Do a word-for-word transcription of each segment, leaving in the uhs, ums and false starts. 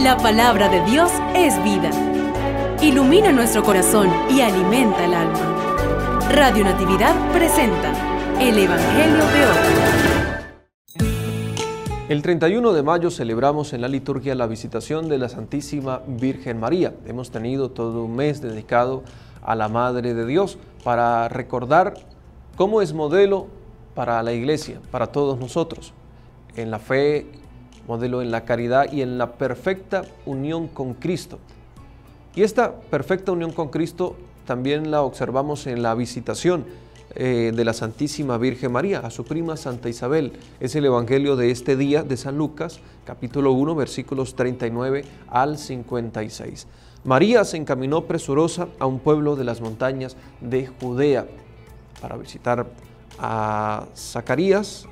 La palabra de Dios es vida. Ilumina nuestro corazón y alimenta el alma. Radio Natividad presenta el Evangelio de hoy. El treinta y uno de mayo celebramos en la liturgia la visitación de la Santísima Virgen María. Hemos tenido todo un mes dedicado a la Madre de Dios para recordar cómo es modelo para la Iglesia, para todos nosotros, en la fe, modelo en la caridad y en la perfecta unión con Cristo. Y esta perfecta unión con Cristo también la observamos en la visitación eh, de la Santísima Virgen María a su prima Santa Isabel. Es el Evangelio de este día de San Lucas, capítulo uno, versículos treinta y nueve al cincuenta y seis. María se encaminó presurosa a un pueblo de las montañas de Judea para visitar a Zacarías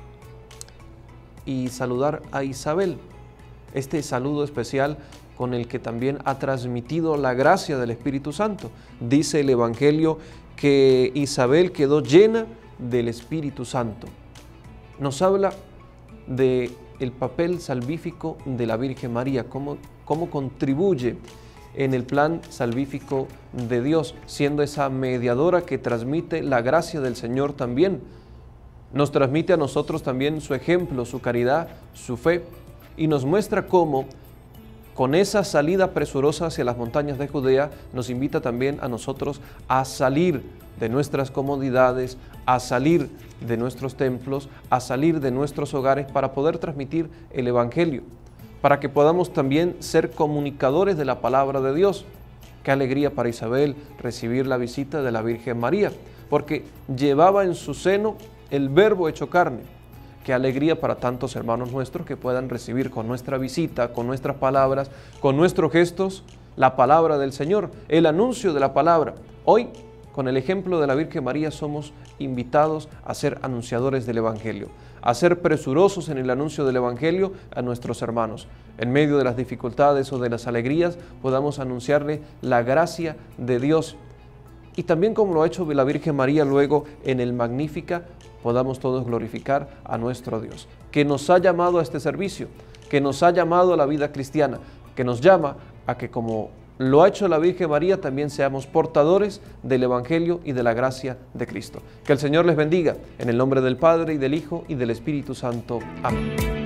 y saludar a Isabel. Este saludo especial con el que también ha transmitido la gracia del Espíritu Santo. Dice el Evangelio que Isabel quedó llena del Espíritu Santo. Nos habla del papel salvífico de la Virgen María, cómo, cómo contribuye en el plan salvífico de Dios, siendo esa mediadora que transmite la gracia del Señor también. Nos transmite a nosotros también su ejemplo, su caridad, su fe, y nos muestra cómo, con esa salida presurosa hacia las montañas de Judea, nos invita también a nosotros a salir de nuestras comodidades, a salir de nuestros templos, a salir de nuestros hogares para poder transmitir el Evangelio, para que podamos también ser comunicadores de la palabra de Dios. Qué alegría para Isabel recibir la visita de la Virgen María, porque llevaba en su seno el Verbo hecho carne. Qué alegría para tantos hermanos nuestros que puedan recibir con nuestra visita, con nuestras palabras, con nuestros gestos, la palabra del Señor, el anuncio de la palabra. Hoy, con el ejemplo de la Virgen María, somos invitados a ser anunciadores del Evangelio, a ser presurosos en el anuncio del Evangelio a nuestros hermanos. En medio de las dificultades o de las alegrías, podamos anunciarle la gracia de Dios. Y también, como lo ha hecho la Virgen María luego en el Magnífica, podamos todos glorificar a nuestro Dios, que nos ha llamado a este servicio, que nos ha llamado a la vida cristiana, que nos llama a que, como lo ha hecho la Virgen María, también seamos portadores del Evangelio y de la gracia de Cristo. Que el Señor les bendiga, en el nombre del Padre, y del Hijo, y del Espíritu Santo. Amén.